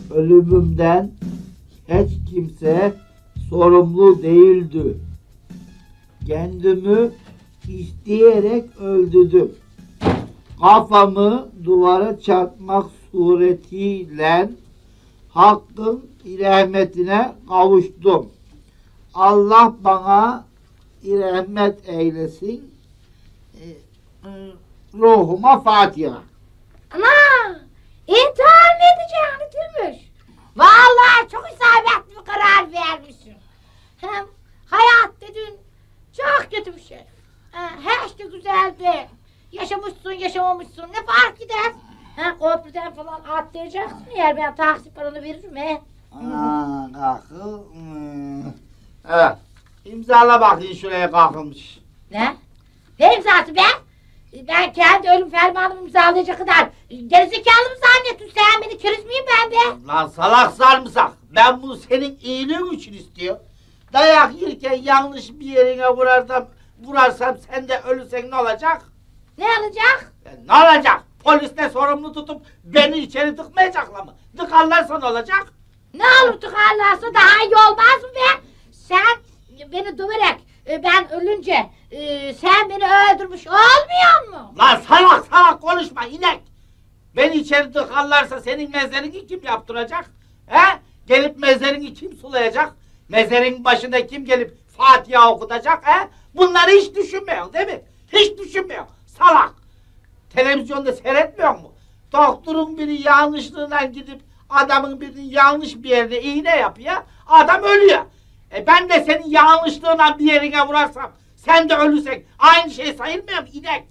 ölümümden hiç kimse sorumlu değildi. Kendimi isteyerek öldürdüm. Kafamı duvara çarpmak suretiyle Hakk'ın rahmetine kavuştum. Allah bana rahmet eylesin. Ruhuma Fatiha. Ana! İntihar mı edeceğini Gümüş? Vallahi çok isabetli bir karar vermişsin. Hem hayat dedin çok kötü bir şey. Hiç de güzel değil. Yaşamışsın yaşamamışsın ne fark eder? Köprüden falan atlayacaksın eğer ben taksi paranı veririm he. Kalkı. Evet. İmzala bakayım şuraya kalkılmış. Ne? Ne imzası be? Ben kendi ölüm fermanımı imzalayacak kadar gerizekalı mı zannettin sen beni keriz miyim ben be? Lan salak sarımsak. Ben bunu senin iyiliğin için istiyorum. Dayak yerken yanlış bir yerine vurarsam sen de ölürsen ne olacak? Ne olacak? Ne olacak? Polisle sorumlu tutup beni içeri tıkmayacaklar mı? Tıkarlarsa ne olacak? Ne olur tıkarlarsa daha iyi olmaz mı be? Sen beni döverek ben ölünce sen beni öldürmüş olmuyor mu? Lan salak salak konuşma inek! Beni içeri tıkarlarsa senin mezarını kim yaptıracak? He? Gelip mezarını kim sulayacak? Mezarın başında kim gelip Fatiha okutacak? He? Bunları hiç düşünmüyor değil mi? Hiç düşünmüyor. Salak! Televizyonda seyretmiyor mu? Doktorun biri yanlışlığından gidip adamın birinin yanlış bir yerine iğne yapıyor, adam ölüyor. Ben de senin yanlışlığından bir yerine vurarsam, sen de ölürsen aynı şey sayılmıyor mu inek?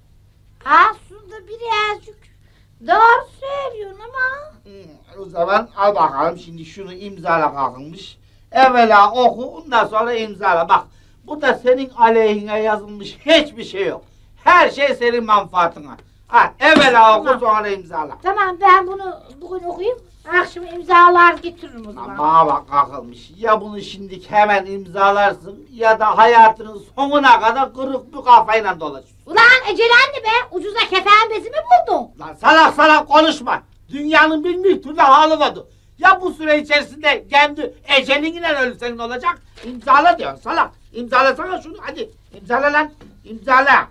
Aslında birazcık doğru söylüyorsun ama. O zaman al bakalım şimdi şunu imzala kalkılmış. Evvela oku ondan sonra imzala. Bak burada senin aleyhine yazılmış hiçbir şey yok. Her şey senin menfaatine. Ha, evvela oku sonra imzala. Tamam ben bunu bugün okuyayım. Akşam imzalar getiririm o zaman. Bana bak kalkılmış. Ya bunu şimdi hemen imzalarsın ya da hayatının sonuna kadar kırık bir kafayla dolaşırsın. Ulan ecelen ne be? Ucuza kefen bezi mi buldun? Lan salak salak konuşma. Dünyanın bin türlü halı vardı. Ya bu süre içerisinde kendi ecelinle ölürsen ne olacak? İmzala diyorsun salak. İmzalasana şunu hadi. İmzala lan. İmzala.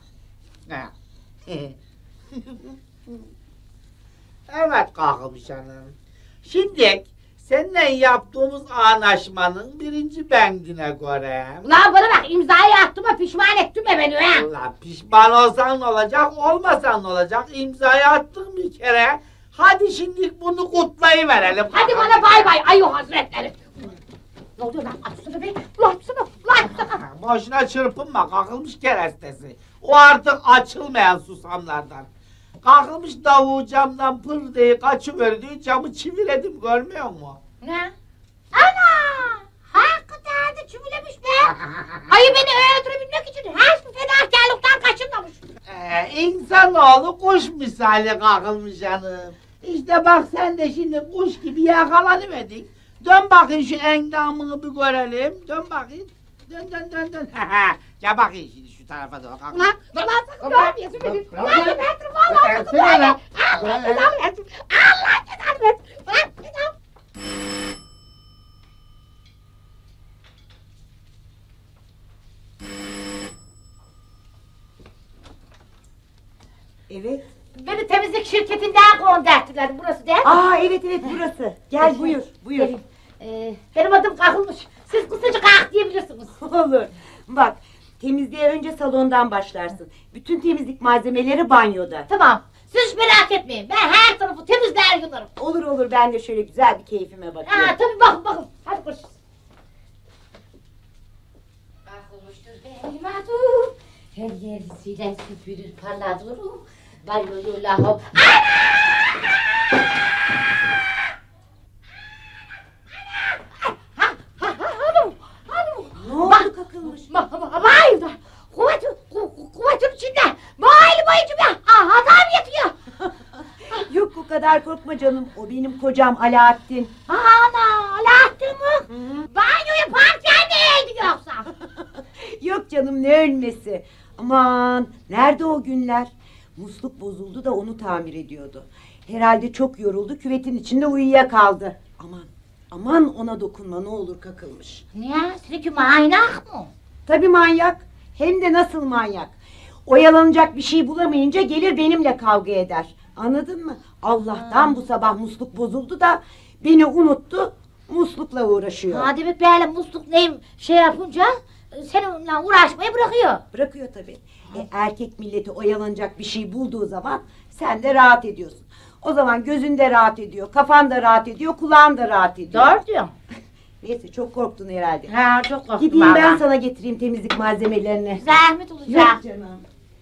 Evet kalkılmış hanım. Şimdi seninle yaptığımız anlaşmanın birinci bendine göre... Ulan bana bak imzayı attığıma pişman ettin mi beni ha? Ulan pişman olsan ne olacak, olmasan ne olacak? İmzayı attın bir kere. Hadi şimdi bunu kutlayıverelim. Hadi bana bay bay ayı hazretleri. Ne oluyor lan? Açsana be. Ulan açsana. Boşuna çırpınma, kalkılmış kerestesi. O artık açılmayan susamlardan. Kalkılmış davuğu camdan pır diye kaçıverdi, camı çiviledim görmüyor musun? Ne? Ana! Hakikaten de çivilemiş be! Ayı beni öldürebilmek için hiçbir fedakarlıktan kaçınmamış. İnsanoğlu kuş misali kalkılmış hanım. İşte bak sen de şimdi kuş gibi yakalanıverdin. Dön bakayım şu endamını bir görelim. Dön bakayım. Dön. Gel bakayım şimdi şu tarafa doğru kalk. Ulan sakın görmeyesin beni. Ulan gebertirim vallahi sakın böyle. Allah cezanı versin. Allah cezanı versin. Ulan cezanı. Evet. Beni temizlik şirketinden gönderdiler. Burası değil mi? Aa evet burası. Gel buyur. Gelin. Benim adım Kalkılmış. Siz kısaca kalk diyebilirsiniz. Olur. Bak temizliğe önce salondan başlarsın. Bütün temizlik malzemeleri banyoda. Tamam. Siz hiç merak etmeyin. Ben her tarafı temizler yularım. Olur ben de şöyle güzel bir keyfime bakıyorum. Tabii bakın. Hadi koş. Kalkılmıştır benim adım. Her yerisiyle süpürür parlatıyorum. Banyoyu lahop. Ne oldu Kakılmış? Vay be! Kuvvetin içinde! Boylu boyunca bir adam yatıyor! Yok o kadar korkma canım. O benim kocam Alaaddin. Ana! Alaaddin mi? Banyoyu parken neydi yoksa? Yok canım ne ölmesi. Aman nerede o günler? Musluk bozuldu da onu tamir ediyordu. Herhalde çok yoruldu, küvetin içinde uyuyakaldı. Aman ona dokunma, ne olur kakılmış. Niye? Seninki manyak mı? Tabii manyak, hem de nasıl manyak. Oyalanacak bir şey bulamayınca gelir benimle kavga eder. Anladın mı? Allah'tan bu sabah musluk bozuldu da beni unuttu, muslukla uğraşıyor. Ha demek böyle musluk neyim şey yapınca seninle uğraşmayı bırakıyor. Bırakıyor tabii. Erkek milleti oyalanacak bir şey bulduğu zaman sen de rahat ediyorsun. O zaman gözün de rahat ediyor, kafan da rahat ediyor, kulağın da rahat ediyor. Doğru diyorsun. Neyse çok korktun herhalde. Ha çok korktum. Gideyim ben vallahi. sana getireyim temizlik malzemelerini. Zahmet olacak. Yok canım.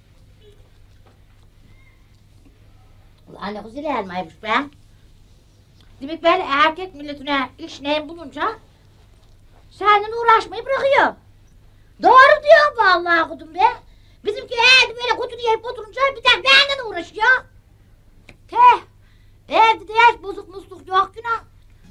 Ulan ne güzel elmaymış be. Demek böyle erkek milletine iş neyim bulunca seninle uğraşmayı bırakıyor. Doğru diyor vallahi kudum be. Bizimki evde böyle kutunu yiyip oturunca bir tek benimle uğraşıyor. Teh. Evde de hiç bozuk musluk yok günah.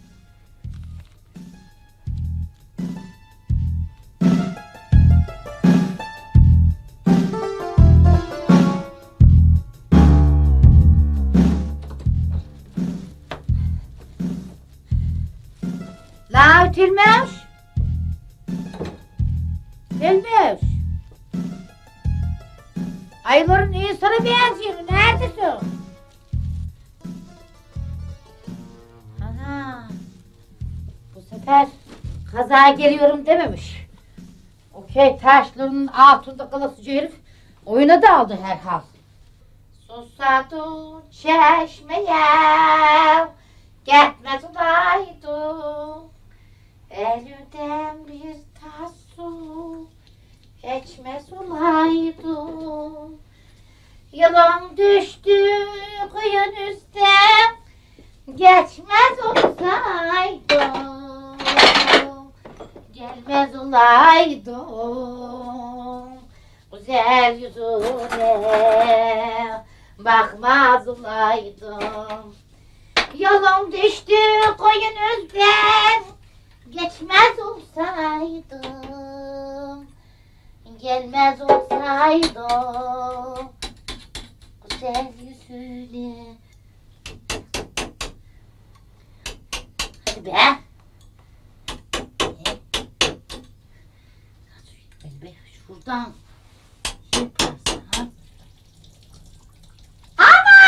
La Tilmeş. Tilmeş. Ayıların insana benziyor. Neredesin? Ana. Bu sefer kaza geliyorum dememiş. Okey taşlarının altında kalasıcı herif oyuna daldı herhal. Susadı çeşmeye gitmez olaydı. Elden bir tas su içmez olaydı. Yılan düştü kuyun üstte geçmez olsaydı. Gelmez olaydı güzel yüzüne bakmaz olaydım. Yolum düştü koyun üzden geçmez olsaydım. Gelmez olsaydım güzel yüzüne. Hadi be. Hadi be şuradan. Yaparsın ha. Ama!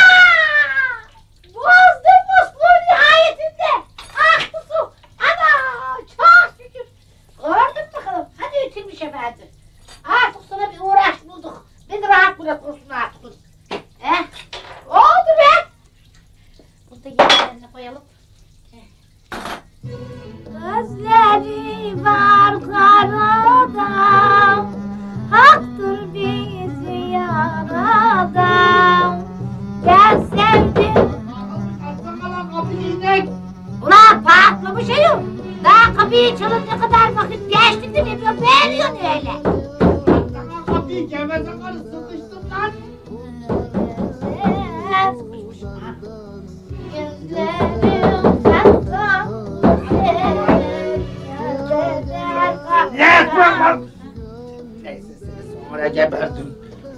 Bozdum musluğu nihayetinde. Ah bu su. Ana! Çok şükür. Gördün bakalım. Hadi ütülmüş efendim. Artık sana bir uğraş bulduk. Beni rahat bırakırsın artık. Oldu be. Burada yerlerine koyalım. Gözleri var karada, haktır bizi yarada. Ben sevdim. Ulan patlamış ayol. Daha kapıyı çalın ne kadar vakit geçti de ne beğeniyorsun öyle. Kapıyı geveze karı sıkıştım lan. Gözlerim sakla. Neyse seni sonra geberdim.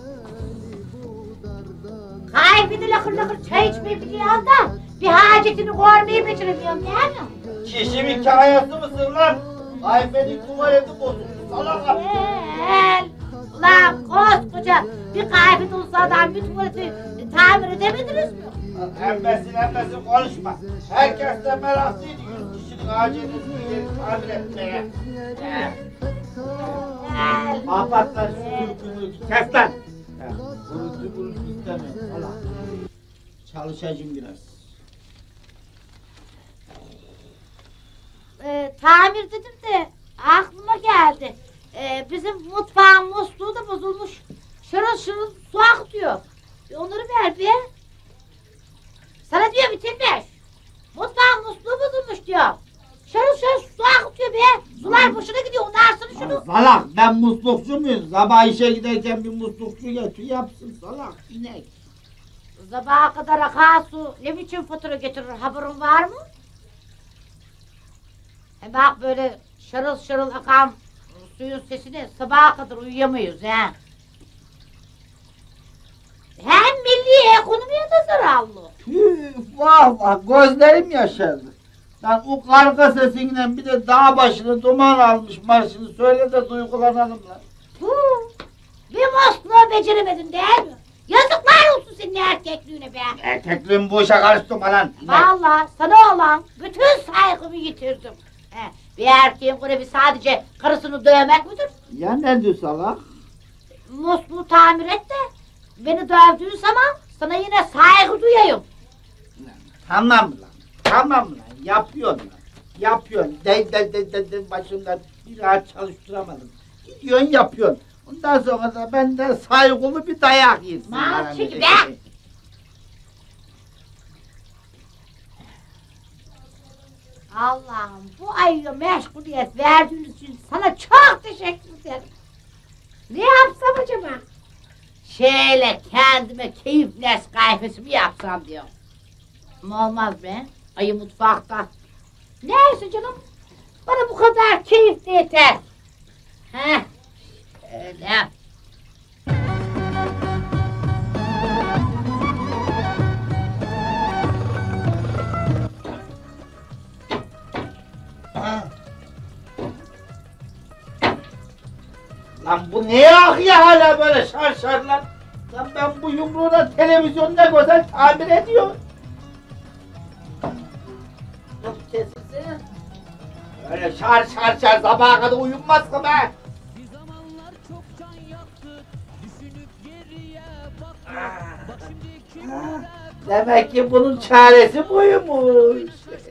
Kaybedi lakır lakır çay içmeyi biliyor da bir hacetini görmeyi beceremiyorum değil mi? Kişinin hikayesi mısın lan? Ayfe'nin tuvaleti bozuldu salak. Gel. Ulan koskoca bir kaybet olsa adam bir tuvaleti tamir edemediniz mi? Emmesin konuşma. Herkes de meraklıydı 100 kişinin acilini tamir etmeye. Gel. Kapatlar şu gürültü kes lan. Gürültü istemiyorum salak. Çalışacağım biraz. Tamir dedim de aklıma geldi. Bizim mutfağın musluğu da bozulmuş. Şırıl şırıl su akıtıyor. Onları ver bir. Sana diyor bitirmiş. Mutfağın musluğu bozulmuş diyor. Şırıl şırıl su akıtıyor be. Sular boşuna gidiyor. Unarsın şunu. Salak ben muslukçu muyum? Sabah işe giderken bir muslukçu getir yapsın salak inek. Sabaha kadar akan su ne biçim fatura getirir haberin var mı? Bak böyle şarıl şarıl akan suyun sesini sabaha kadar uyuyamıyoruz he. Hem milli ekonomiye de zararlı. Tüh, vah vah, gözlerim yaşardı. Lan o karga sesiyle bir de dağ başını duman almış marşını söyle de duygulanalım lan. Bir musluğu beceremedin değil mi? Yazıklar olsun senin erkekliğine be. Erkekliğin bu işe karıştırma lan. Vallahi sana olan bütün saygımı yitirdim. Bir erkeğin görevi sadece karısını dövmek midir? Ya ne diyor salak? Musluğu tamir et de beni dövdüğün zaman sana yine saygı duyayım. Tamam lan, tamam lan, yapıyorsun lan. Yapıyorsun, de başımdan bir rahat çalıştıramadım. Gidiyorsun yapıyorsun. Ondan sonra da benden saygılı bir dayak yersin. Mal çekil be! Allah'ım bu ayı meşguliyet verdiğiniz için sana çok teşekkür ederim. Ne yapsam acaba? Şöyle kendime keyif kahvesi mi yapsam diyorum. Ama olmaz be, ayı mutfakta. Neyse canım, bana bu kadar keyif de yeter. Heh, öyle. Lan bu neye akıyor hala böyle şar lan? Lan ben bu yumruğu da televizyonda güzel tamir ediyorum. Yok kesilsin. Öyle şar sabaha kadar uyunmaz ki be. Demek ki bunun çaresi buymuş.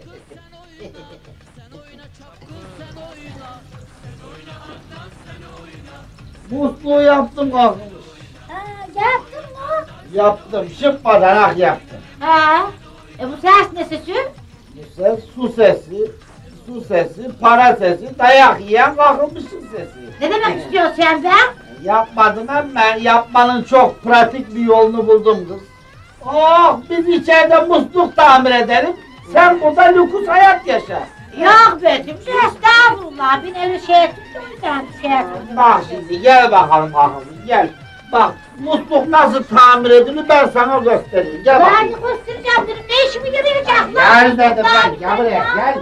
Musluğu yaptım kalkmış. Yaptın mı? Yaptım, şıpmadan yaptım. Bu ses ne sesi? Bu ses su sesi, para sesi, dayak yiyen kalkmışın sesi. Ne demek istiyorsun sen be? Yapmadım ama yapmanın çok pratik bir yolunu buldum kız. Oh, biz içeride musluk tamir edelim, sen burada lüks hayat yaşa. Yok be, estağfurullah, ben öyle şey ettim de o yüzden şey ettim. Bak şimdi gel bakalım gel. Bak musluk nasıl tamir edilir ben sana göstereyim. Gel Ben bakayım. göstereceğim dedim, ne işime yarayacak lan? Gel dedim ben, gel buraya gel.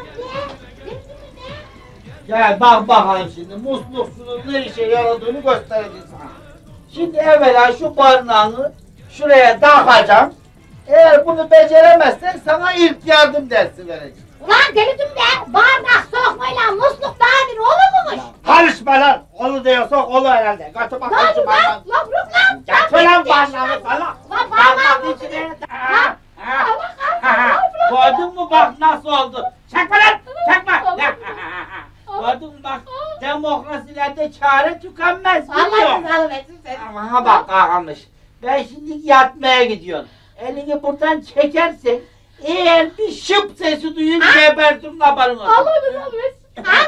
Gel bak bakalım şimdi musluksuzun ne işe yaradığını göstereceğim sana. Şimdi evvela şu barnağını şuraya takacağım. Eğer bunu beceremezsen sana ilk yardım dersi vereceğim. Ulan delidim be, bardak sokmayla musluk tamir olur muymuş? Karışma lan! Onu diyorsa onu herhalde. Götür bakalım şu barnağı. Lan bırak lan! Götür lan barnağı sana! Lan Barnağın içine... Gördün mü bak nasıl oldu? Çekme lan! Çekme! Gördün mü bak, demokrasilerde çare tükenmez. Allah razı etsin seni. Ama bak kalkmış. Ben şimdi yatmaya gidiyorum. Elini buradan çekersen eğer bir şıp sesi duyun gebertim haberin olsun. Allah razı etsin.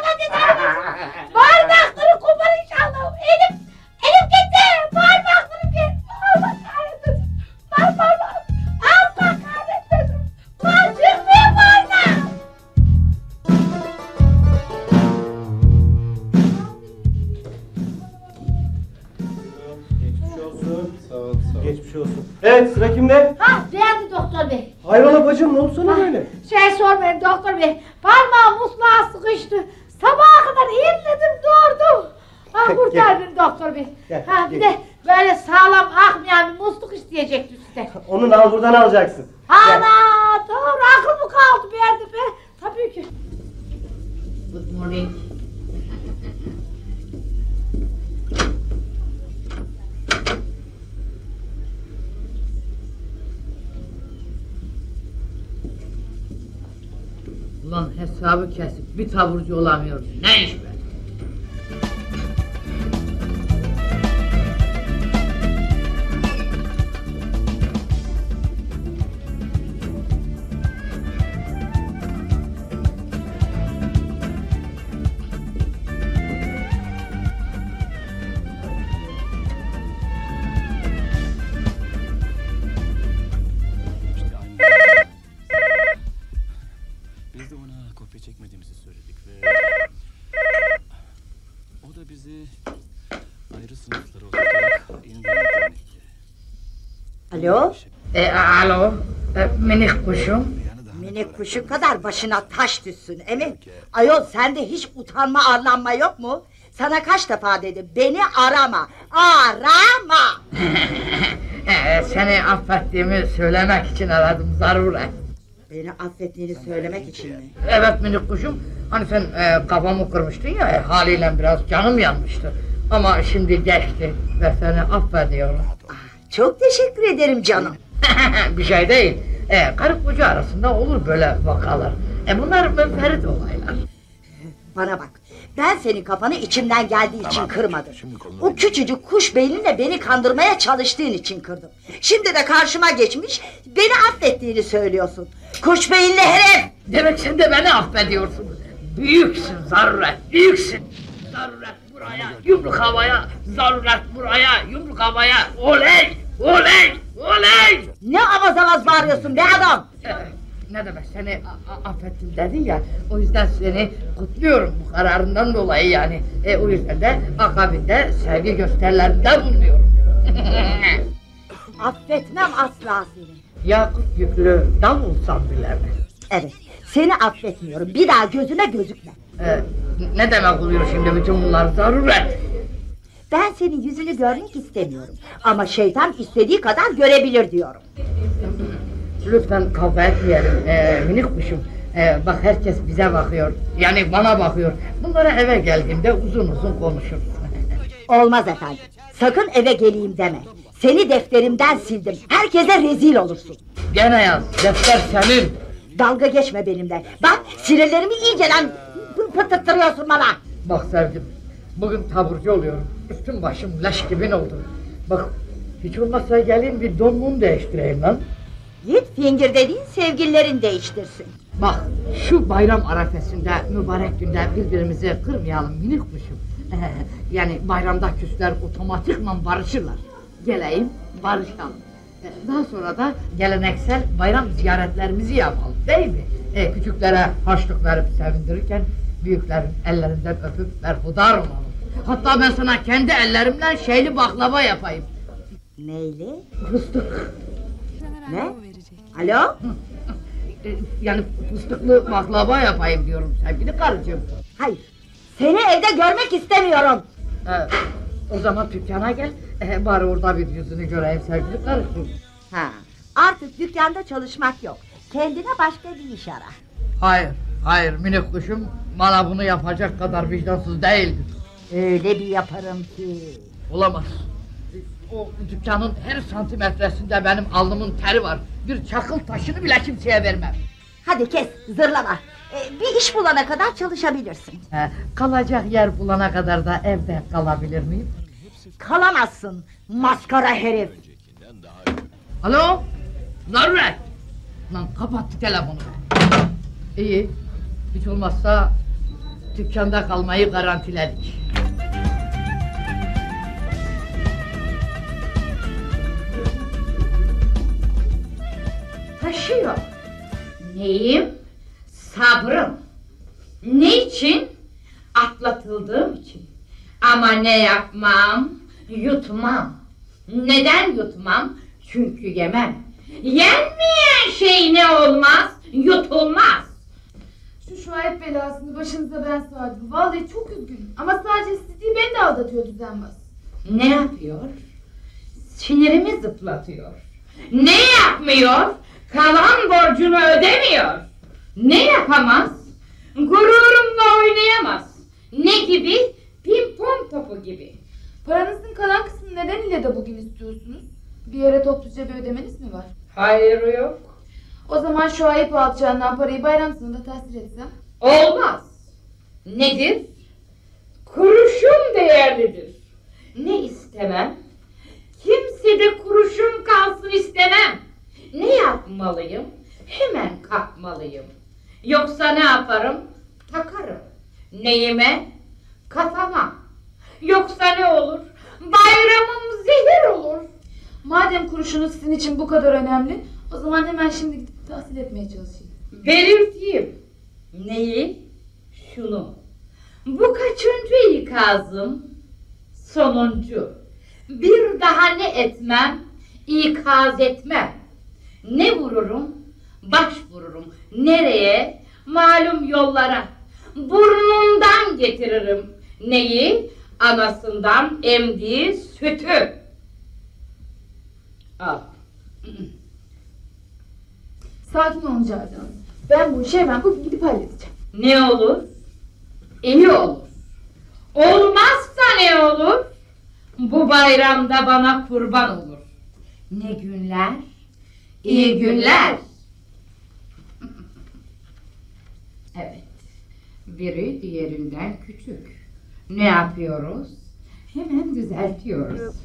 Bardakları kopar inşallah. Elim gitti. Bardakları gitti. Allah kahretsin. Lan bardak. Allah kahretsin. Lan çıkmıyor bardak. Geçmiş olsun. Sağ ol. Geçmiş olsun. Evet, sıra kimde? Beğendi doktor bey. Hayrola bacım, ne oldu sana böyle? Sormayın doktor bey. Parmağım musluğa sıkıştı. Sabaha kadar inledim durdum. Kurtar beni doktor bey. Gel, Bir gel. de böyle sağlam akmayan bir musluk isteyecektim size. Onu al buradan alacaksın. Ana doğru akıl mı kaldı bir yerde be? Tabii ki. Good morning. Ulan hesabı kesip bir taburcu olamıyoruz. Ne iş be? Biz de ona kopya çekmediğimizi söyledik ve o da bizi ayrı sınıflara oturarak yeniden imtihan etti. Alo? Alo, minik kuşum. Minik kuşu kadar başına taş düşsün emin. Ayol sende hiç utanma arlanma yok mu? Sana kaç defa dedim beni arama. Arama. Seni affettiğimi söylemek için aradım zaruren. Beni affettiğini söylemek için mi? Evet minik kuşum. Hani sen kafamı kırmıştın ya, haliyle biraz canım yanmıştı. Ama şimdi geçti ve seni affediyorum. Çok teşekkür ederim canım. Bir şey değil. Karı koca arasında olur böyle vakalar. Bunlar münferit olaylar. Bana bak, ben senin kafanı içimden geldiği için kırmadım. O küçücük kuş beyninle beni kandırmaya çalıştığın için kırdım. Şimdi de karşıma geçmiş, beni affettiğini söylüyorsun. Kuş beyinli herif! Demek sen de beni affediyorsun. Büyüksün zaruret, büyüksün. Zaruret buraya, yumruk havaya. Zaruret buraya, yumruk havaya. Oley, oley, oley! Ne avaz avaz bağırıyorsun be adam! Ne demek, seni affettim dedin ya, o yüzden seni kutluyorum bu kararından dolayı yani. O yüzden de akabinde sevgi gösterilerinde bulunuyorum. Affetmem asla seni. Yakut yüklü dal olsam bile mi? Evet, seni affetmiyorum, bir daha gözüme gözükme. Ne demek oluyor şimdi bütün bunlar zaruret? Ben senin yüzünü görmek istemiyorum. Ama şeytan istediği kadar görebilir diyorum. Lütfen kavga etmeyelim minik kuşum. Bak herkes bize bakıyor, yani bana bakıyor. Bunlara eve geldiğimde uzun uzun konuşuruz. Olmaz efendim, sakın eve geleyim deme. Seni defterimden sildim, herkese rezil olursun. Gene yaz, defter senin. Dalga geçme benimle. Bak sinirlerimi iyicelen pıtırttırıyorsun bana. Bak sevdim, bugün taburcu oluyorum. Üstüm başım leş gibi oldu. Bak hiç olmazsa gelin bir donmumu değiştireyim lan. Git fingir dediğin sevgililerin değiştirsin. Bak şu bayram arefesinde, mübarek günde birbirimizi kırmayalım minik kuşum. Yani bayramda küsler otomatikman barışırlar. Geleyim barışalım. Daha sonra da geleneksel bayram ziyaretlerimizi yapalım değil mi? Küçüklere harçlık verip sevindirirken büyüklerin ellerinden öpüp berhudar olalım. Hatta ben sana kendi ellerimden şeyli baklava yapayım. Neyli? Fıstık. Ne? Alo? Yani fıstıklı baklava yapayım diyorum sevgili karıcığım. Hayır, seni evde görmek istemiyorum. O zaman dükkana gel, bari orada bir yüzünü göreyim sevgili karıcığım. Ha, artık dükkanda çalışmak yok. Kendine başka bir iş ara. Hayır, hayır minik kuşum, bana bunu yapacak kadar vicdansız değildir. Öyle bir yaparım ki. Olamaz. O dükkanın her santimetresinde benim alnımın teri var. Bir çakıl taşını bile kimseye vermem. Hadi kes, zırlama. Bir iş bulana kadar çalışabilirsin. Kalacak yer bulana kadar da evde kalabilir miyim? Kalamazsın, maskara herif. Alo? Zaruret! Lan kapattı telefonu. İyi, hiç olmazsa dükkanda kalmayı garantiledik. Taşıyor. Neyim? Sabrım. Ne için? Atlatıldığım için. Ama ne yapmam? Yutmam. Neden yutmam? Çünkü yemem. Yenmeyen şey ne olmaz? Yutulmaz. Şu şahit belasını başınıza ben sardım. Vallahi çok üzgünüm. Ama sadece sizi değil, beni de aldatıyor düzenbaz. Ne yapıyor? Sinirimi zıplatıyor. Ne yapmıyor? Kalan borcunu ödemiyor. Ne yapamaz? Gururumla oynayamaz. Ne gibi? Pimpon topu gibi. Paranızın kalan kısmını nedeniyle de bugün istiyorsunuz. Bir yere topluca bir ödemeniz mi var? Hayır yok. O zaman şu ayıp alacağından parayı bayram sonunda tahsil etsem. Olmaz. Nedir? Kuruşum değerlidir. Ne istemem? Kimsede kuruşum kalsın istemem. Ne yapmalıyım? Hemen kalkmalıyım. Yoksa ne yaparım? Takarım. Neyime? Kafama. Yoksa ne olur? Bayramım zehir olur. Madem kuruşunuz sizin için bu kadar önemli, o zaman hemen şimdi gidip tahsil etmeye çalışayım. Belirteyim. Neyi? Şunu. Bu kaçıncı ikazım? Sonuncu. Bir daha ne etmem? ikaz etmem. Ne vururum? Baş vururum. Nereye? Malum yollara. Burnundan getiririm. Neyi? Anasından emdiği sütü. Al. Sakin olun Cavidan Hanım. Ben bu işi hemen bugün gidip halledeceğim. Ne olur? İyi olur. Olmazsa ne olur? Bu bayramda bana kurban olur. Ne günler? İyi günler. Evet. Biri diğerinden küçük. Ne yapıyoruz? Hemen düzeltiyoruz.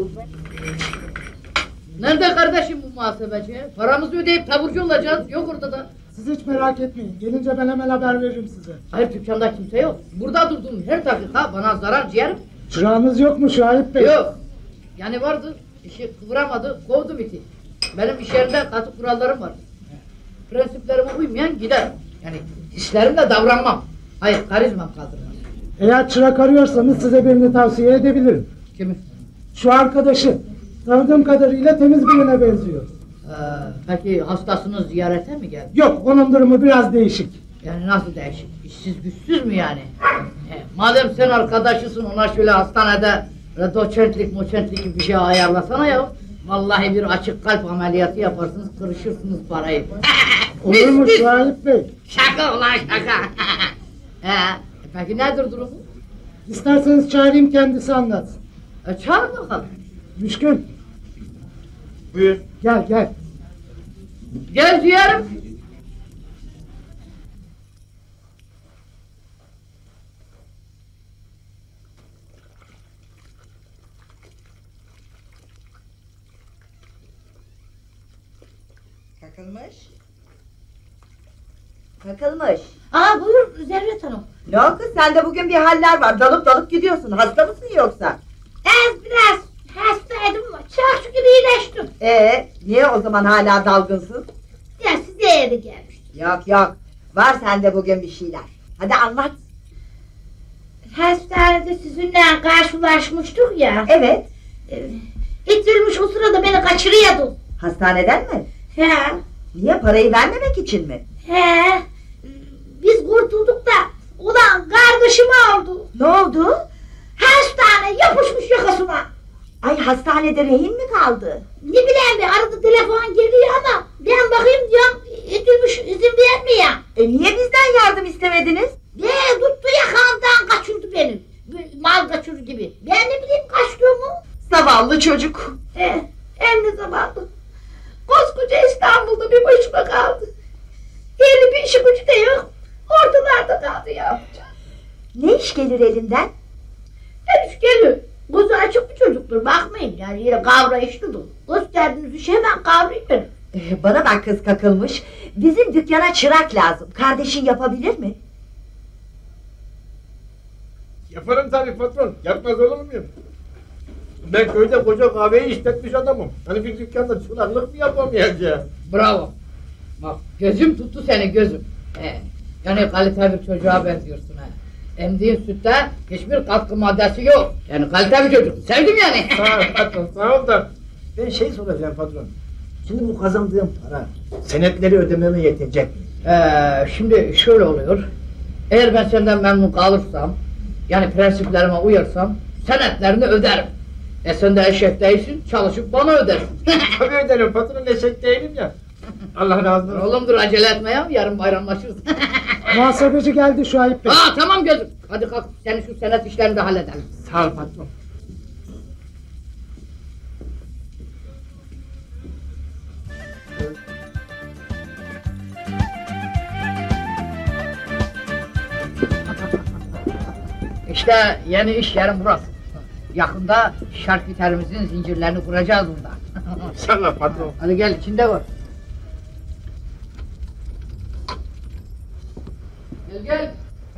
Nerede kardeşim bu muhasebeci? Paramızı ödeyip taburcu olacağız. Yok ortada. Siz hiç merak etmeyin. Gelince ben hemen haber veririm size. Hayır, dükkanda kimse yok. Burada durduğum her dakika bana zarar ciğerim. Çırağınız yok mu Şahip Bey? Yok. Yani vardı. İşi kıvıramadı. Kovdu biti. Benim iş yerinde katı kurallarım var. Prensiplerime uymayan gider. Yani hislerimle davranmam. Hayır, karizmam kaldırmaz. Eğer çırak arıyorsanız size birini tavsiye edebilirim. Kimi? Şu arkadaşı. Tanıdığım kadarıyla temiz birine benziyor. Peki hastasını ziyarete mi geldi? Yok, onun durumu biraz değişik. Yani nasıl değişik? İşsiz güçsüz mü yani? Madem sen arkadaşısın, ona şöyle hastanede doçentlik moçentlik gibi bir şey ayarlasana ya. Vallahi bir açık kalp ameliyatı yaparsınız, kırışırsınız parayı. Olur mu Şahip Bey? Şaka ulan şaka. Peki nedir durumu? İsterseniz çağırayım, kendisi anlatsın. Çağır bakalım. Müşkül. Buyur. Gel gel. Gel ciğerim. Kakılmış. Kakılmış. Buyur Zerret Hanım. Ne o kız, sende bugün bir haller var. Dalıp dalıp gidiyorsun. Hasta mısın yoksa? Biraz hastaydım ama çok şükür iyileştim. Niye o zaman hala dalgınsın? Ya size evde gelmiştim. Yok. Var sende bugün bir şeyler. Hadi anlat. Hastanede sizinle karşılaşmıştık ya. Evet. İtilmiş o sırada beni kaçırıyordu. Hastaneden mi? He. Niye, parayı vermemek için mi? He. Biz kurtulduk da ulan kardeşim oldu. Ne oldu? Hastane yapışmış yakasına. Ay, hastanede rehin mi kaldı? Ne bileyim be, arada telefon geliyor ama ben bakayım diyorum, İtilmiş izin vermiyor. Niye bizden yardım istemediniz? Tuttu yakamdan kaçırdı beni. Mal kaçırır gibi. Ben ne bileyim kaçtığımı. Zavallı çocuk. Hem de zavallı. Koskoca İstanbul'da bir başıma kaldı. Yeni bir işi gücü de yok. Ortalarda kaldı ya. Ne iş gelir elinden? Her iş gelir. Gözü açık bir çocuktur, bakmayın yani, yine kavrayışlıdır. Gösterdiğiniz işi hemen kavrayın. Bana bak kız Kakılmış. Bizim dükkana çırak lazım. Kardeşin yapabilir mi? Yaparım tabii patron. Yapmaz olur muyum? Ben köyde koca kahveyi işletmiş adamım. Hani bir dükkanda çıraklık mı yapamayacağım? Bravo. Bak gözüm tuttu seni gözüm. Yani kalite bir çocuğa benziyorsun ha. Emdiğin sütte hiçbir katkı maddesi yok. Yani kalite bir çocuk. Sevdim yani. Sağ ol patron, sağ ol da. Ben şey soracağım patron. Şimdi bu kazandığım para senetleri ödememe yetecek mi? Şimdi şöyle oluyor. Eğer ben senden memnun kalırsam, yani prensiplerime uyarsam, senetlerini öderim. Sen de eşek değilsin, çalışıp bana ödersin. Tabii öderim patron, eşek değilim ya. Allah razı olsun. Oğlum dur, acele etme ya, yarın bayramlaşırız. Muhasebeci geldi Şahip Bey. Tamam gözüm. Hadi kalk, senin şu senet işlerini de halledelim. Sağ ol patron. İşte yeni iş yerim burası. Yakında şarküterimizin zincirlerini kuracağız burada. İnşallah patron. Hadi gel, içinde var. Gel.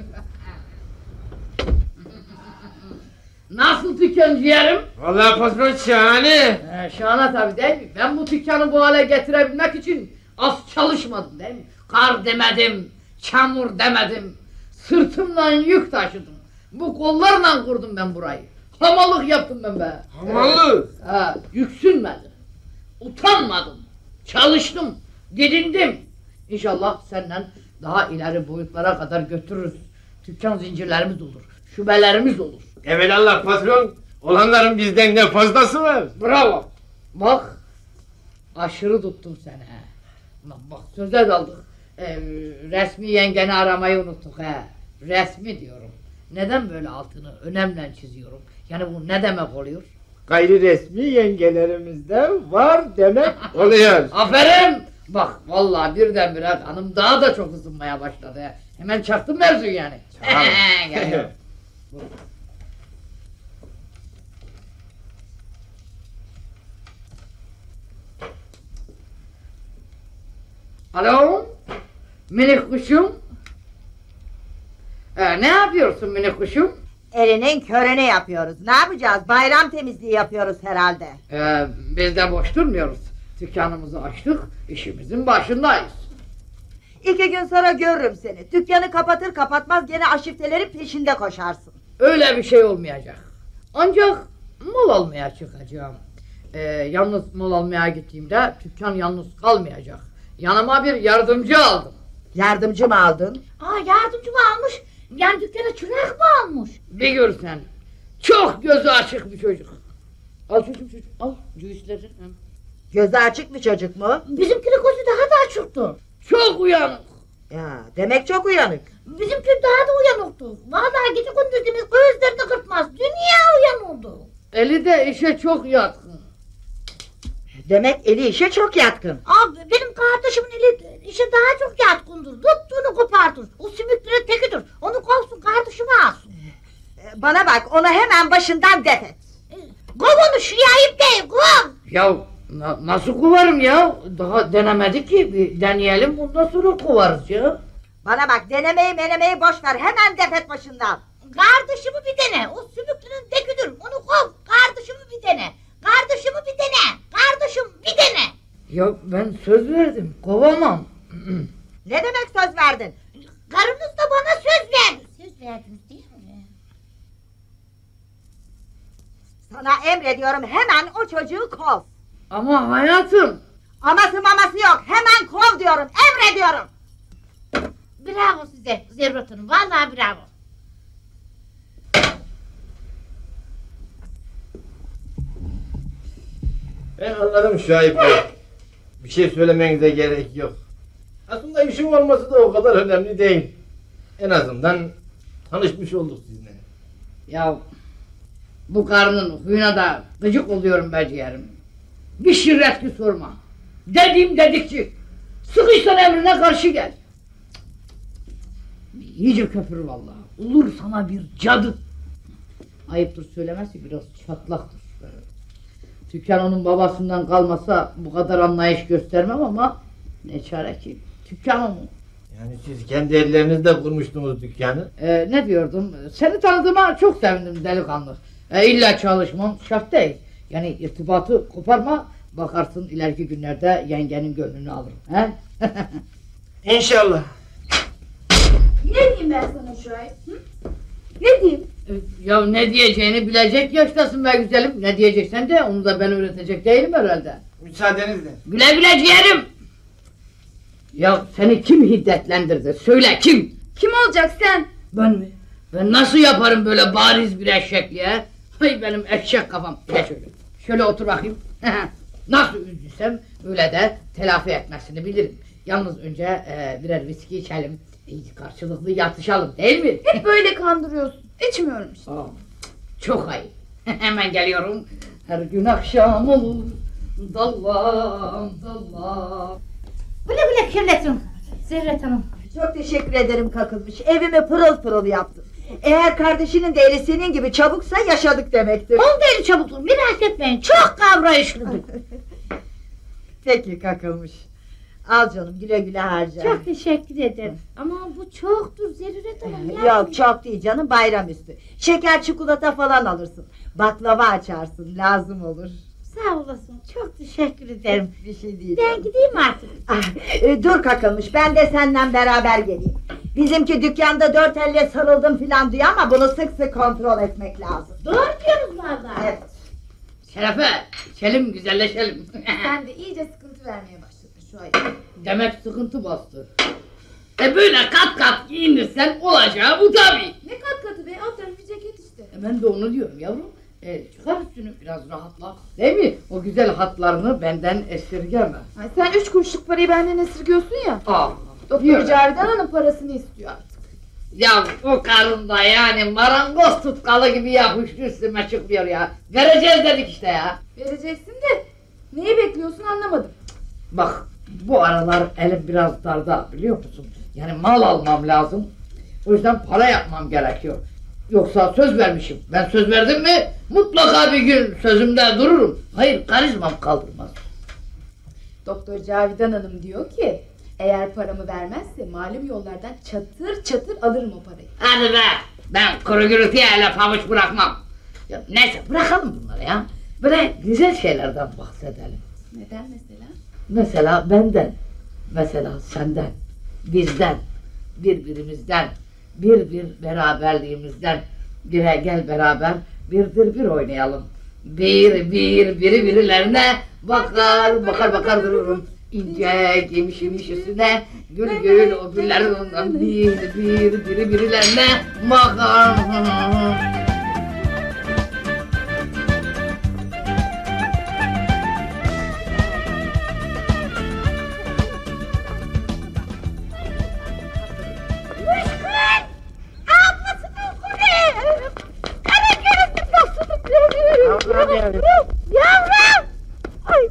Nasıl dükkan ciğerim? Vallahi patron şahane. Şahane tabii değil mi? Ben bu dükkanı bu hale getirebilmek için az çalışmadım değil mi? Kar demedim, çamur demedim, sırtımla yük taşıdım. Bu kollarla kurdum ben burayı. Hamallık yaptım ben be. Hamallık? Yüksünmedi. utanmadım, çalıştım, didindim. İnşallah senden daha ileri boyutlara kadar götürürüz. Dükkan zincirlerimiz olur, şubelerimiz olur. Evelallah patron, olanların bizden ne fazlası var? Bravo. Bak, aşırı tuttum seni. He. Bak söze daldık. Resmi yengeni aramayı unuttuk he. Resmi diyorum. Neden böyle altını önemli çiziyorum? Yani bu ne demek oluyor? Gayri resmi yengelerimizde var demek oluyor. Aferin! Bak vallahi birdenbire hanım daha da çok ısınmaya başladı. He. Hemen çaktım mevzuyu yani. Gel. Alo? Minik kuşum? Ne yapıyorsun minik kuşum? Elinin körünü yapıyoruz. Ne yapacağız? Bayram temizliği yapıyoruz herhalde. Biz de boş durmuyoruz. Dükkanımızı açtık, işimizin başındayız. 2 gün sonra görürüm seni. Dükkanı kapatır kapatmaz gene aşiftelerin peşinde koşarsın. Öyle bir şey olmayacak. Ancak mal almaya çıkacağım. Yalnız mal almaya gittiğimde dükkan yalnız kalmayacak. Yanıma bir yardımcı aldım. Yardımcı mı aldın? Yardımcı mı almış? Yani dükkana çırak mı almış? Bir görsen. Çok gözü açık bir çocuk. Al çocuğum al cüisleri. Gözü açık bir çocuk mu? Bizimkinin gözü daha da açıktı. Çok uyanık. Ya demek çok uyanık. Bizimki daha da uyanıktı. Vallahi gece gündüz demiş gözlerini kırpmaz. Dünya uyanırdı. Eli de işe çok yatkın. Demek eli işe çok yatkın. Benim kardeşimin eli işe daha çok yatkındır. Tuttuğunu kopartır. O sümüklerin tekidir. Onu kovsun kardeşimi alsın. Bana bak onu hemen başından def et. Kov onu şu ayıp değil kov. Ya nasıl kovarım ya? Daha denemedik ki. Bir deneyelim bundan sonra kovarız ya. Bana bak denemeyi boş ver. Hemen def et başından. Kardeşimi bir dene. O sümüklerin tekidir. Onu kov. Kardeşimi bir dene. Kardeşimi bir dene. Kardeşim bir dene. Ya ben söz verdim. Kovamam. Ne demek söz verdin? Karınız da bana söz verdi. Söz verdiniz değil mi? Sana emrediyorum hemen o çocuğu kov. Ama hayatım. Aması maması yok. Hemen kov diyorum. Emrediyorum. Bravo size Zerrat Hanım. Vallahi bravo. Ben anladım Şahip Bey. Bir şey söylemenize gerek yok. Aslında işin olması da o kadar önemli değil. En azından tanışmış olduk sizinle. Ya bu karının huyuna da gıcık oluyorum be ciğerim. Bir şirret ki sorma. Dediğim dedikçi. Sıkışsan emrine karşı gel. İyice köpür vallahi. Olur sana bir cadı. Ayıptır söylemesi biraz çatlaktır. Dükkan onun babasından kalmasa bu kadar anlayış göstermem ama ne çare ki. Dükkan onun. Yani siz kendi ellerinizle kurmuştunuz dükkanı. Ne diyordum? Seni tanıdığıma çok sevindim delikanlı. İlla çalışmam şart değil. Yani irtibatı koparma, bakarsın ileriki günlerde yengenin gönlünü alırım. He? İnşallah. Ne diyeyim ben sana Şuayb? Ne diyeyim? Ya ne diyeceğini bilecek yaştasın be güzelim. Ne diyeceksen de onu da ben öğretecek değilim herhalde. Müsaadenizle. Güle güle ciğerim. Ya seni kim hiddetlendirdi? Söyle kim? Kim olacak sen? Ben mi? Ben nasıl yaparım böyle bariz bir eşekliğe? Hay benim eşek kafam. Geç şöyle. Şöyle otur bakayım. Nasıl üzdüysem öyle de telafi etmesini bilirim. Yalnız önce birer viski içelim. Karşılıklı yatışalım değil mi? Hep böyle kandırıyorsun. İçmiyorum işte. Çok ayıp. Hemen geliyorum. Her gün akşam olur. Dallam dallam. Güle güle kirletin Zerrat Hanım. Çok teşekkür ederim kakılmış. Evimi pırıl pırıl yaptın. Eğer kardeşinin de eli senin gibi çabuksa yaşadık demektir. Oldu eli çabukluğum merak etmeyin. Çok kavrayışlıdır. Peki kakılmış. Al canım güle güle harca. Çok teşekkür ederim. Ama bu çoktur Zerrat Hanım. ya. Yok çok değil canım bayramüstü. Şeker çikolata falan alırsın. Baklava açarsın lazım olur. Sağ olasın. Çok teşekkür ederim. Bir şey değil. Ben gideyim artık. Dur kakılmış ben de senden beraber geleyim. Bizimki dükkanda 4 elle sarıldım filan diyor ama bunu sık sık kontrol etmek lazım. Doğru diyorsunuz vallahi. Evet. Şerefe, içelim güzelleşelim. Sen de iyice sıkıntı vermeye başladın şu ay. Demek sıkıntı bastı. Böyle kat kat giyinirsen olacağı bu tabii. Ne kat katı be, alt tarafı ceket işte. Ben de onu diyorum yavrum. Çıkar üstünü biraz rahatla. Değil mi? O güzel hatlarını benden esirgeme. Ay sen 3 kuruşluk parayı benden esirgiyorsun ya. Doktor diyor. Cavidan Hanım parasını istiyor artık. Ya o karın da yani marangoz tutkalı gibi yapıştı üstüme çıkmıyor ya. Vereceğiz dedik işte ya. Vereceksin de neyi bekliyorsun anlamadım. Bak bu aralar elim biraz darda biliyor musun? Yani mal almam lazım. O yüzden para yapmam gerekiyor. Yoksa söz vermişim. Ben söz verdim mi mutlaka bir gün sözümde dururum. Hayır karizmam kaldırmaz. Doktor Cavidan Hanım diyor ki eğer paramı vermezse malum yollardan çatır çatır alırım o parayı. Hadi be! Ben kuru gürültüye hele pabuç bırakmam. Ya neyse bırakalım bunları ya. Böyle güzel şeylerden bahsedelim. Neden mesela? Mesela benden, mesela senden, bizden, birbirimizden, bir beraberliğimizden. Bire gel beraber birdir bir oynayalım. Birilerine bakar dururum. İnce giymiş üstüne gül o güllerin ondan birilerine bakar. Yavrum! Ay!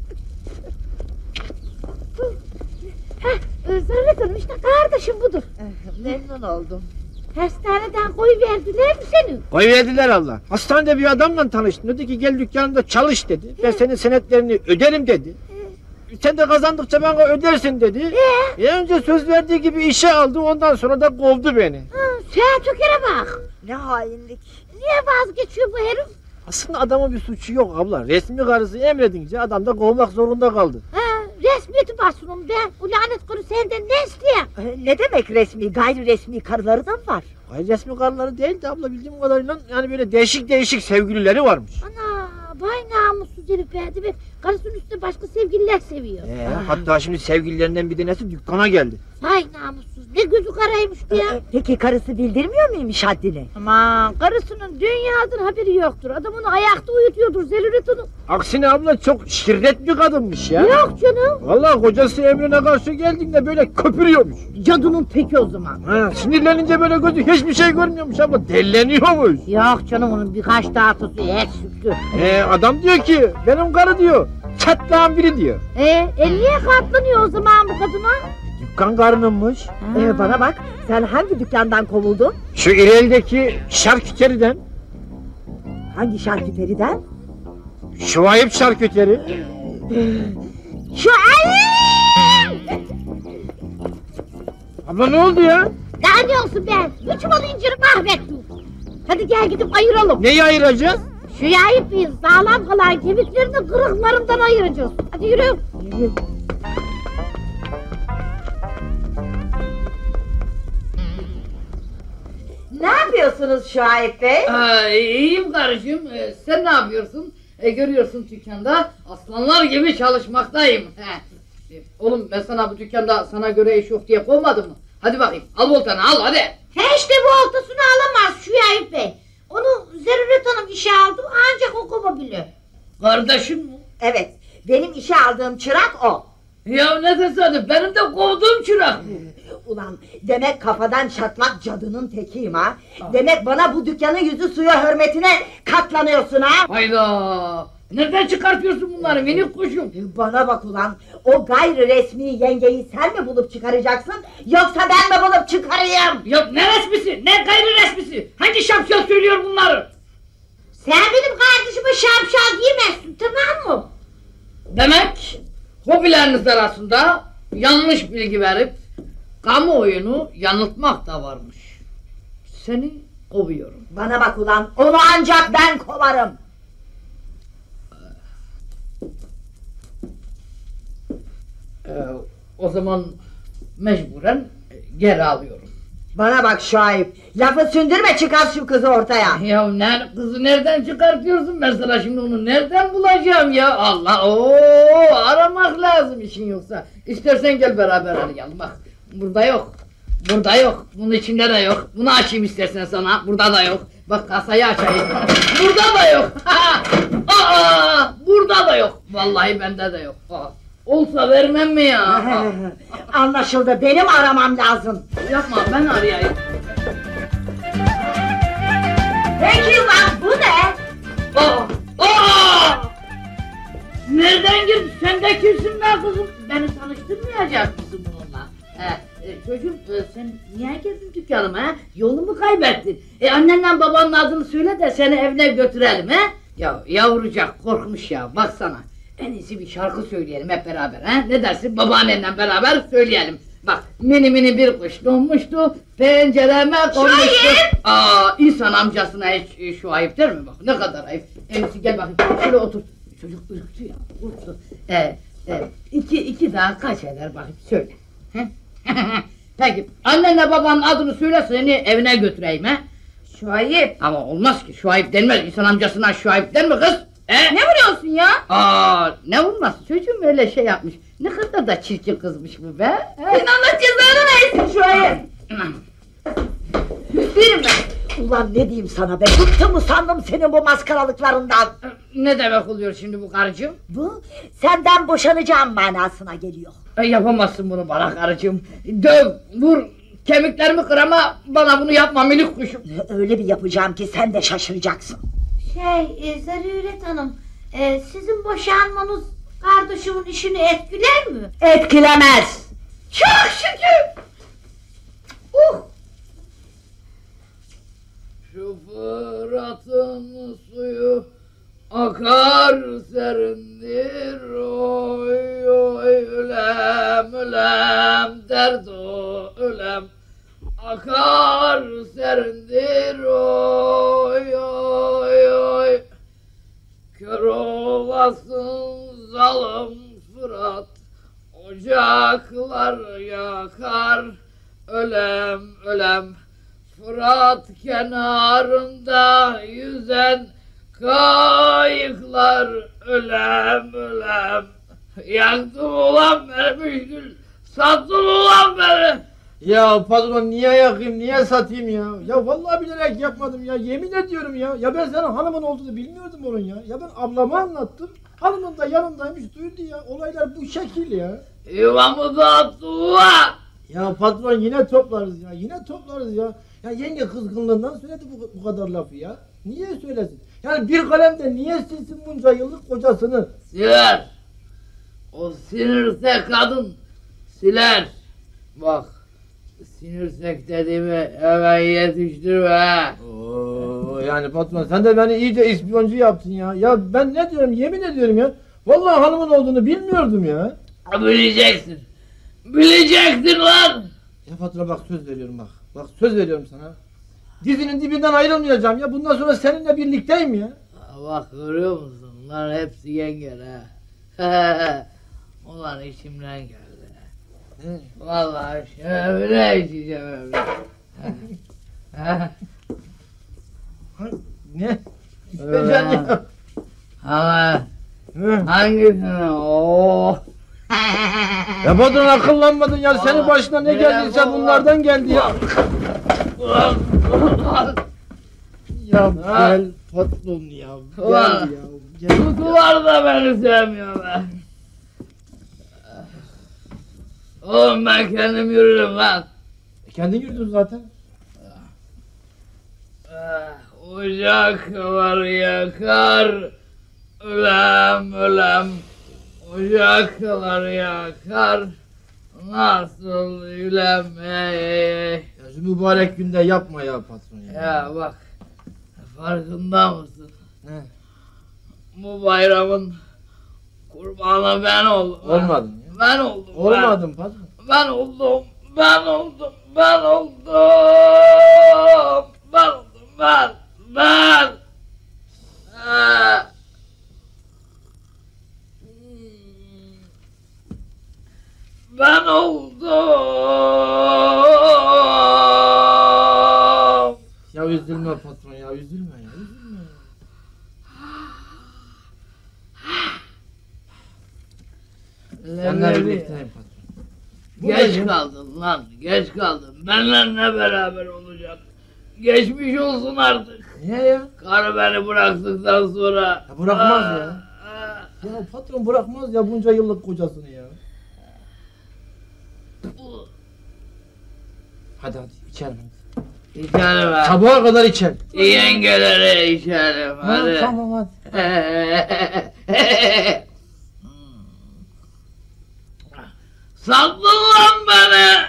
Zerre işte kardeşim budur. Memnun oldum. Hastaneden koyuverdiler mi seni? Koyverdiler Allah. Hastanede bir adamla tanıştım. Dedi ki gel dükkanımda çalış dedi. Ben senin senetlerini öderim dedi. Sen de kazandıkça bana ödersin dedi. Önce söz verdiği gibi işe aldı, ondan sonra da kovdu beni. Sen tükere bak. Ne hainlik. Niye vazgeçiyor bu herif? Aslında adamın bir suçu yok abla. Resmi karısı emredince adam da kovmak zorunda kaldı. Resmiyeti basınım ben. Bu lanet konu senden ne istiyor? Ne demek resmi, gayri resmi karıları da mı var? Hayır resmi karıları değil de abla bildiğim kadarıyla yani böyle değişik sevgilileri varmış. Ana vay namussuz herif be. Demek karısının üstüne başka sevgililer seviyor. Hatta şimdi sevgililerinden bir tanesi dükkana geldi. Vay namussuz ne gözü karaymış diye. Peki karısı bildirmiyor muymuş haddini? Aman karısının dünyadan haberi yoktur. Adam onu ayakta uyutuyordur Zelüret onu. Aksine abla çok şirret bir kadınmış ya. Yok canım. Vallahi kocası emrine karşı geldiğinde böyle köpürüyormuş. Cadının teki o zaman. Sinirlenince böyle gözü hiçbir şey görmüyormuş ama delleniyormuş. Yok canım onun birkaç tahtası süktü. Adam diyor ki benim karı diyor çatlağın biri diyor. Niye katlanıyor o zaman bu kadına? Dükkan karınınmış. Bana bak, sen hangi dükkandan kovuldun? Şu ilerideki şarküteriden. Hangi şarküteriden? Şuayip şarküteri. Abla ne oldu ya? Daha ne olsun be? Üç malı inciri mahvettim. Hadi gel gidip ayıralım. Neyi ayıracağız? Şu yayıp bir sağlam kalan kemiklerini kırıklarından ayıracağız. Hadi yürü. Yürü. Ne yapıyorsunuz Şuayb Bey? İyiyim karıcığım. Sen ne yapıyorsun? Görüyorsun dükkanda aslanlar gibi çalışmaktayım. Oğlum ben sana bu dükkanda sana göre iş yok diye kovmadım mı? Hadi bakayım al voltanı al hadi. İşte bu oltasını alamaz şu yayıp bey. Onu Zerüret Hanım işe aldı ancak o kovabilir. Kardeşim mi? Evet, benim işe aldığım çırak o. Ya ne tesadüf benim de kovduğum çırak. Ulan demek kafadan çatlak cadının tekiyim ha. Demek bana bu dükkanın yüzü suya hürmetine katlanıyorsun ha. Hayda. Nereden çıkartıyorsun bunları minik kuşum? Bana bak ulan, o gayri resmi yengeyi sen mi bulup çıkaracaksın yoksa ben mi bulup çıkarayım? Ya ne resmisi ne gayri resmisi? Hangi şapşal söylüyor bunları? Sen benim kardeşime şapşal diyemezsin tamam mı? Demek hobileriniz arasında yanlış bilgi verip kamuoyunu yanıltmak da varmış. Seni kovuyorum. Bana bak ulan, onu ancak ben kovarım. O zaman mecburen geri alıyorum. Bana bak Şuayb, lafı sündürme, çıkar şu kızı ortaya. Ya kızı nereden çıkartıyorsun, ben sana şimdi onu nereden bulacağım ya? Allah, aramak lazım işin yoksa. İstersen gel beraber arayalım, bak. Burada yok. Burada yok. Bunun içinde de yok. Bunu açayım istersen sana. Burada da yok. Bak kasayı açayım. Burada da yok. Burada da yok. Vallahi bende de yok. Olsa vermem mi ya? Anlaşıldı, benim aramam lazım. Yapma, ben arayayım. Peki lan bu ne? Nereden girdin? Sen de kimsin be kızım? Beni tanıştırmayacak mısın bununla? Çocuğum sen niye geldin dükkanıma? Yolumu kaybettin. Annenle babanın adını söyle de seni evine götürelim he? Ya yavrucak korkmuş ya, baksana. En iyisi bir şarkı söyleyelim hep beraber he? Ne dersin? Babaannenle beraber söyleyelim. Bak, mini mini bir kuş donmuştu, pencereme konmuştu. İnsan amcasına hiç şu ayıp der mi? Bak ne kadar ayıp. En iyisi gel bakayım, şöyle otur. Çocuk ürktü ya, ürktü. İki daha kaç eder bakayım, söyle. Peki, annenle babanın adını söyle, seni evine götüreyim he? Şuayb. Ama olmaz ki, Şuayb denmez, insan amcasına Şuayb der mi kız? Ne vuruyorsun ya? Ne vurması, çocuğum öyle şey yapmış. Ne kadar da çirkin kızmış bu be. Senin Allah cezanı versin Şuayb. Hüsnü'yüm ben. Ulan ne diyeyim sana be, bıktım usandım senin bu maskaralıklarından. Ne demek oluyor şimdi bu karıcığım? Bu, senden boşanacağım manasına geliyor. Yapamazsın bunu bana karıcığım. Döv, vur, kemiklerimi kır ama bana bunu yapma minik kuşum. Öyle bir yapacağım ki sen de şaşıracaksın. Zaruret Hanım, sizin boşanmanız kardeşimin işini etkiler mi? Etkilemez. Çok şükür! Şu Fırat'ın suyu akar serindir, oy oy ölem ölem derdi ölem. Akar serindir, oy oy oy. Kör olasın zalim Fırat, ocaklar yakar, ölem ölem. Fırat kenarında yüzen kayıklar, ölem ölem. Yaktın ulan beni Müşkül, sattın ulan beni. Ya patron niye yakayım, niye satayım ya? Ya vallahi bilerek yapmadım ya, yemin ediyorum ya. Ya ben senin hanımın olduğunu bilmiyordum onun ya. Ya ben ablama anlattım. Hanımın da yanındaymış, duydu ya. Olaylar bu şekil ya. Yuvamı dağıttı ulan. Ya patron yine toplarız ya, yine toplarız ya. Ya yenge kızgınlığından söyledi bu kadar lafı ya. Niye söylesin? Yani bir kalemde niye silsin bunca yıllık kocasını? Siler. O sinirse kadın siler. Bak, sinirsek dediğimi hemen yetiştirme. Oo, yani patron sen de beni iyice ispiyoncu yaptın ya. Ya ben ne diyorum, yemin ediyorum ya. Vallahi hanımın olduğunu bilmiyordum ya. Bileceksin. Bileceksin lan. Ya patron bak söz veriyorum bak. Bak söz veriyorum sana. Dizinin dibinden ayrılmayacağım ya. Bundan sonra seninle birlikteyim ya. Bak görüyor musun? Bunlar hepsi yenger ha. Ulan içimden geldi. Vallahi şöyle içeceğim öyle. Ne? Öyle ya. Ama hangisini? Ya patron akıllanmadın ya. Senin başına ne geldiyse bunlardan geldi ya. Ya gel patron ya. Gel ya. Kutular da beni sevmiyor be. Oğlum ben kendim yürürüm lan. Kendin yürüdün zaten. Ocaklar yakar, ölem ölem. Ocaklar yakar, nasıl ülem Ya şu mübarek günde yapma ya patron ya. Ya bak, farkında mısın? Ne? Bu bayramın kurbanı ben oldum. Olmadın ya. Ben oldum. Olmadın patron. Ben oldum. Ben oldum. Ben oldum. Ben oldum. Ben. Ben oldum. Üzülme patron ya, üzülme ya, üzülme. Seninle birlikteyim patron. Geç kaldın lan, geç kaldın. Benimle ne beraber olacak? Geçmiş olsun artık. Niye ya? Karı beni bıraktıktan sonra. Ya bırakmaz ya. Ya patron bırakmaz ya bunca yıllık kocasını ya. Hadi içelim hadi. İçerim ha. Sabaha kadar içelim. Yengeleri içerim hadi. Tamam hadi. Sattın lan beni.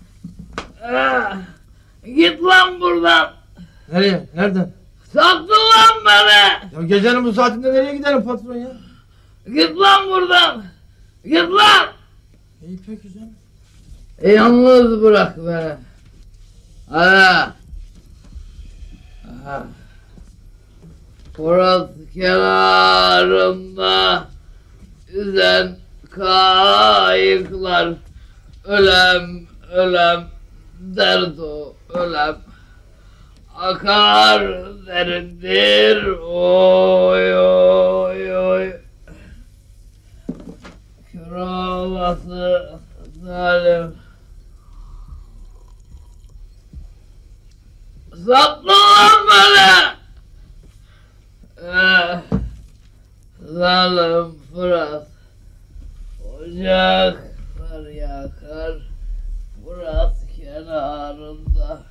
Git lan buradan. Nereye? Nereden? Sattın lan beni. Ya gecenin bu saatinde nereye gidelim patron ya? Git lan buradan. Git lan. İyi peki canım. Yalnız bırak beni. Hadi. Fırat kenarında yüzen kayıklar, ölem ölem derdo ölem, akar derindir oy oy oy. Kör olası zalim. Sattın lan beni. Zalim Fırat. Ocaklar yakar Fırat kenarında.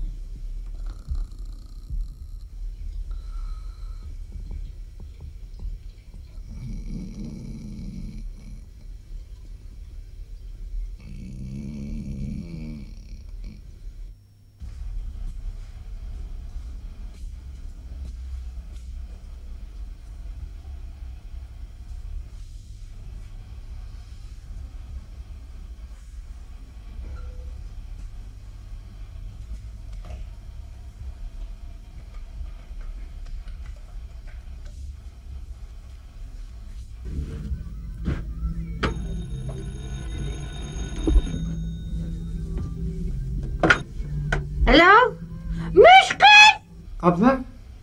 Alo? Müşkül! Abla?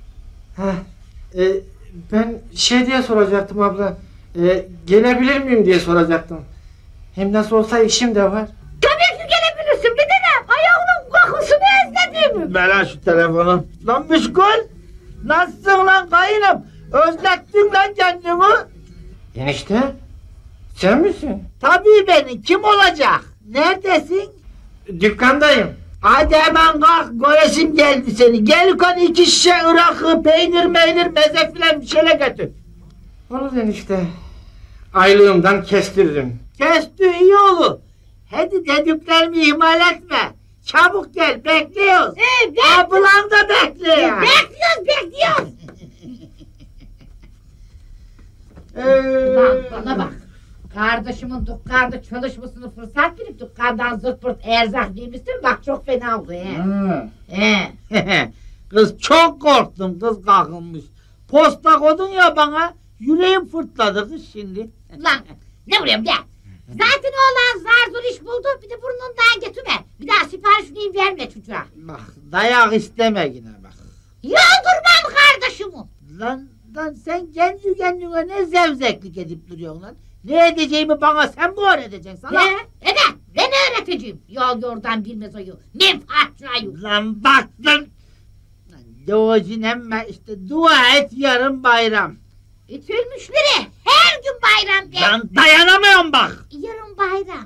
Ben şey diye soracaktım abla. Gelebilir miyim diye soracaktım. Hem nasıl olsa işim de var. Tabii ki gelebilirsin bir tanem. Ayağının kokusunu özledim. Ver lan şu telefonu. Lan Müşkül! Nasılsın lan kayınım? Özlettin lan kendini. Enişte? Sen misin? Tabii beni. Kim olacak? Neredesin? Dükkandayım. Hadi hemen kalk. Göresim geldi seni. Gel yukarı 2 şişe ırakı, peynir meze filan bir şeyler götür. Olur enişte. Aylığımdan kestiririm. Kesti iyi olur. Hadi dediklerimi ihmal etme. Çabuk gel bekliyoruz. Ablam da bekliyor. Bekliyoruz. Lan bana bak. Kardeşimin dükkanda çalışmasını fırsat bilip dükkandan zırt pırt erzak giymişsin bak çok fena oldu Kız çok korktum kız kalkınmış. Posta kodun ya bana yüreğim fırtladı kız şimdi. Lan ne vuruyorum gel. Zaten oğlan zar zor iş buldu bir de burnundan getirme. Bir daha sipariş neyim verme çocuğa. Bak dayak isteme yine bak. Yıldırmam kardeşimi. Lan sen kendi kendine ne zevzeklik edip duruyorsun lan. Ne edeceğimi bana sen mi öğreteceksin sana? Ben öğreteceğim. Yol yordan bilmez oyu. Menfaatçı ayı. Lan bak lan. Doğacın emme işte dua et yarın bayram. İtülmüşleri her gün bayram der. Lan dayanamıyorum bak. Yarın bayram.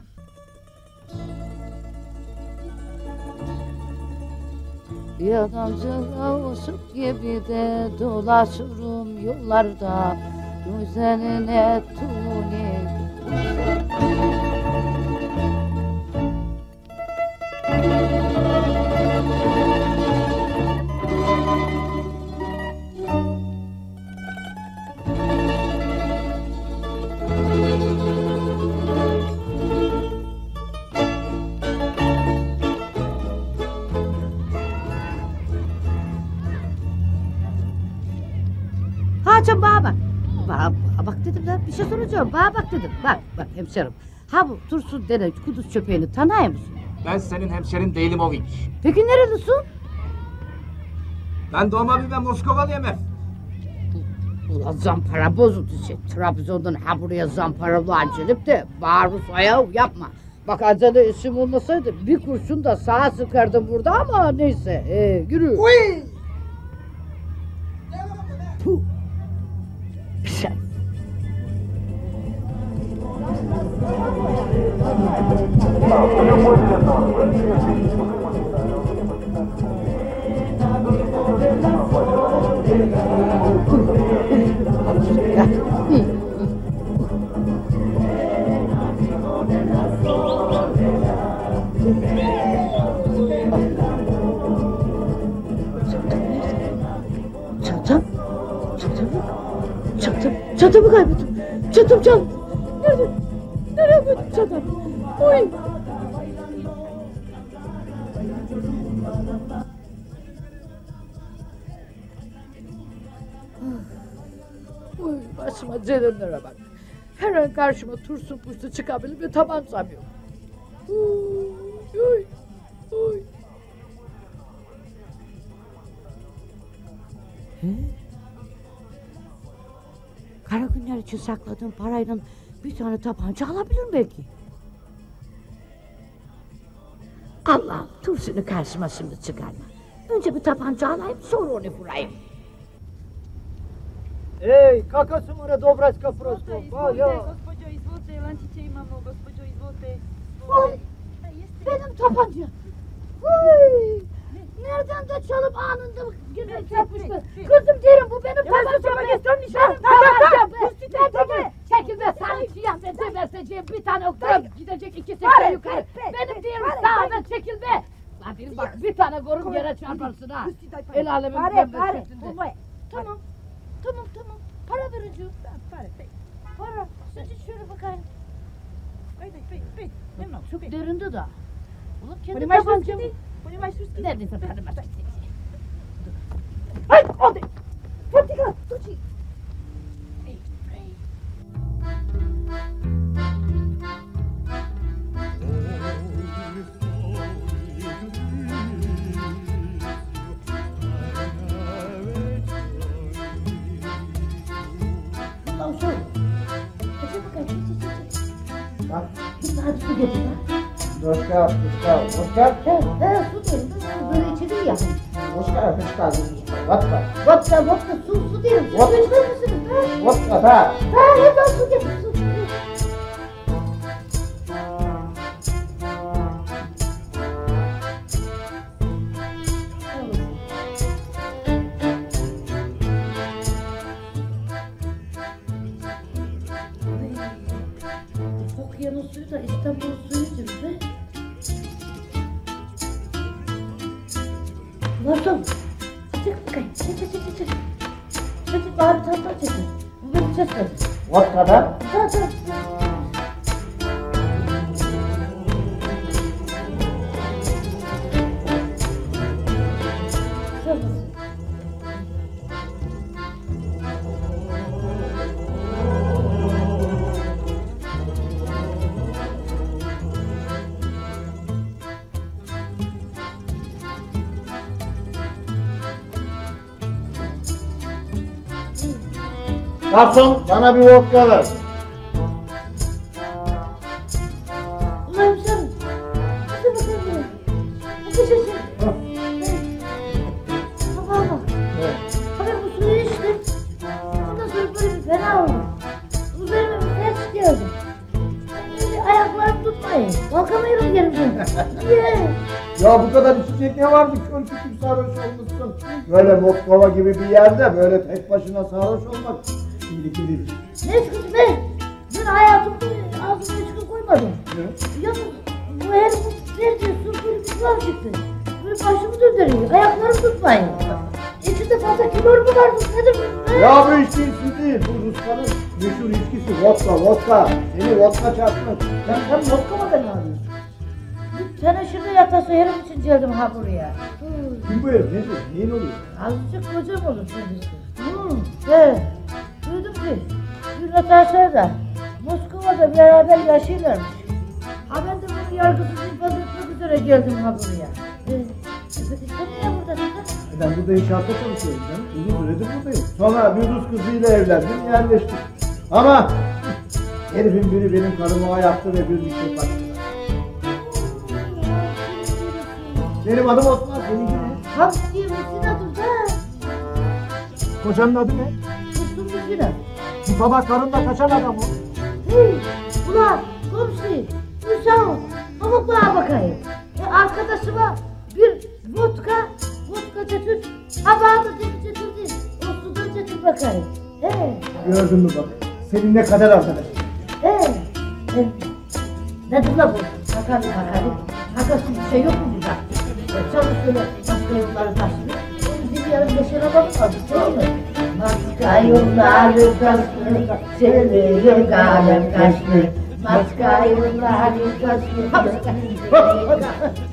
Yabancı ışık gibi de dolaşırım yollarda. Güzeline tuni. Haçan bana bak. Bak dedim lan bir şey soracağım. Bana bak dedim. Bak hemşerim. Ha bu Tursun denen kuduz köpeğini tanıyor musun? Ben senin hemşerin değilim o hiç. Peki nerelisin? Ben doğma büyüme Moskovalıyım hep. Ulan zampara bozuldu sen. Trabzon'dan ha buraya zamparalığa gelip de bağırı soyağı yapma. Bak acele isim olmasaydı bir kurşun da sağa sıkardım burada ama neyse. Yürü. Uy! Puh. Pis herif. Çantamı kaybettim. Çantam. Nereye koydum çantamı? Oy. Oy başıma cehennemlere bak. Her an karşıma turşu puştu çıkabilir ve tabancam yok. Oy. Kara günler için sakladığım parayla bir tane tabanca alabilirim belki. Allah'ım turşunu karşıma şimdi çıkarma. Önce bir tabanca alayım sonra onu vurayım. Ej, kako su mu Dobratska prosto? Gospođo, izvolite, lančiće imamo, gospođo, izvolite. Oy, benim tabancam. Oy, nereden de çalıp anında girmek çarpmıştı. Kızım derim bu benim tabancam. Benim tabancam. Çekil be sarıçıyan be geberteceğim bir tane okuyup gidecek 2 sekre yukarı. Benim derim sağdan çekil be. Lan derim bak bir tane gorun yere çarparsın ha. El alemin pembesinde. Tamam. Para vereceğim. Para. Sıcı şöyle bakayım. Çok derindi da. Ulan kendi tabancam. Neredeyse tanıma çekti. Hay! Oldu! Fatika! Tuçi! Ulan şu! Kaçın bakayım, Bak. Hadi su getir ha. Vodka. He, su derim. Böyle içiliyor ya. Vodka, su derim. Su içmez misiniz? Vodka da. Hemen su getir, su. Okyanın suyu da İstanbul suyudur be. Nasıl? Çık bakayım. Çık. Çocuk bana bir tatlı çekin. Bu benim ses verdi. Vodka da. Tamam. Garson bana bir vodka ver. Ulan sen. Hadi bakalım. Hadi. Baba. Hadi bu suyu içtim. Ondan sonra böyle bir fena oldu. Bu benim bir ses geldi. Ayaklarım tutmayın. Kalkamıyorum yerimden. Ya bu kadar içecek ne vardı? Kör kütük sarhoş olmuşsun. Böyle Moskova gibi bir yerde böyle tek başına sarhoş olmak tehlikeli. Ne içkisi be? Ben hayatımda ağzıma içki koymadım. Yalnız bu herifin verdiği su böyle bir tuhaf çıktı. Böyle başımı döndürüyor. Ayaklarım tutmayın. İçinde fazla kilor mu vardı? Nedir bu? Ya bu içtiğin su değil. Bu Rusya'nın meşhur içkisi vodka. Seni vodka çarpmış. Sen vodka mı beni arıyorsun? Teneşirde yatası herif için geldim ha buraya. Kim bu herif? Nedir? Neyin oluyor? Azıcık kocam olur kendisi. Duydum ki bir Natasha'da Moskova'da beraber yaşıyorlarmış. Ha ben de bunu yargısız infaz etmek üzere geldim ha buraya. Peki sen niye buradasın? Ben burada inşaatta çalışıyorum canım. Uzun süredir buradayım. Sonra bir Rus kızıyla evlendim, yerleştik. Ama herifin biri benim karımı ayaktı ve bir şey kaçtı. Benim adım Osman, seninki ne? Hamsiyemizin adı da. Kocanın adı ne? Kuzum Müzine. Bu sabah karınla kaçan adam o. Hey, ulan komşu, Hüsam, pamukluğa bakayım. Arkadaşıma bir vodka getir, habağını getir, o sudan getir bakayım. Gördün mü bak, senin ne kadar arkadaşın. Nedir la bu? Kakali. Kakası bir şey yok mu burada? Çabuk şöyle başka yolları taşıyor. Bizim yarım yaşına bakmadık değil mi? Başka yolları taşıyor, senin kalem kaçtı. Başka yolları taşıyor.